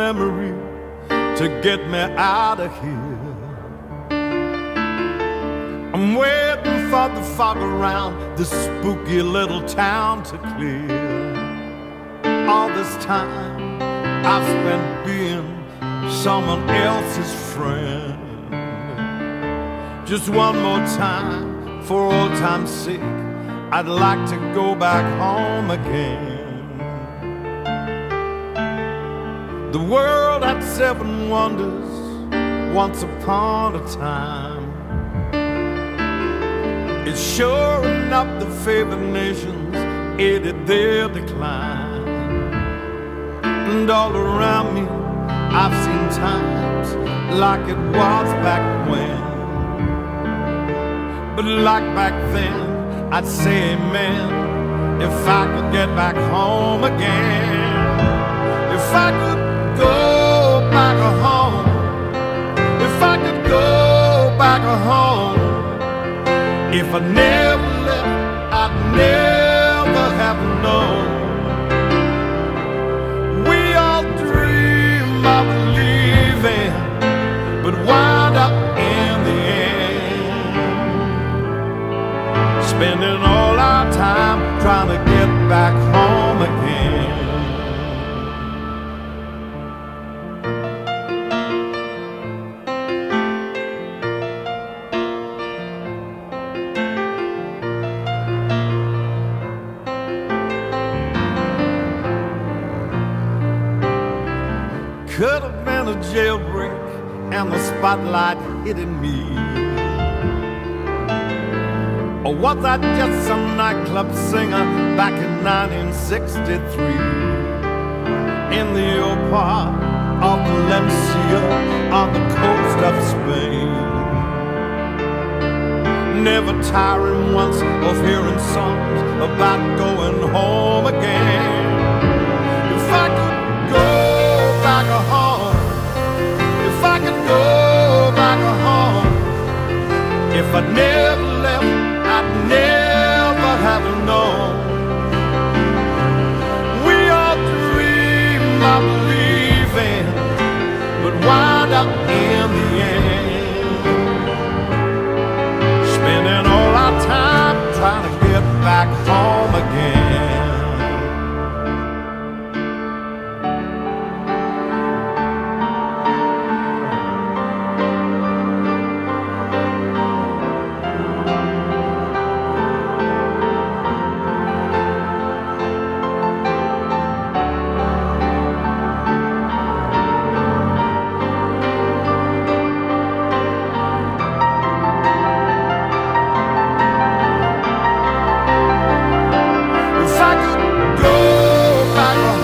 memory to get me out of here. I'm waiting for the fog around this spooky little town to clear. All this time I've spent being someone else's friend. Just one more time, for old time's sake, I'd like to go back home again. The world had 7 wonders once upon a time. It's sure enough the favored nations aided their decline. And all around me I've seen times like it was back when. But like back then, I'd say amen if I could get back home again. If I could go back home, if I could go back home, if I never left, I'd never have known. We all dream of leaving, but wind up in the end, spending all our time trying to get back home again. Could have been a jailbreak and the spotlight hitting me. Or was I just some nightclub singer back in 1963? In the old part of Valencia on the coast of Spain, never tiring once of hearing songs about going home again. If I could go back home, if I could go back home, if I never left, I'd never have known. We all dream of leaving, but wind up in the end, spending all our time trying to get back home again.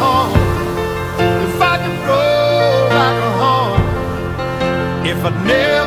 If I never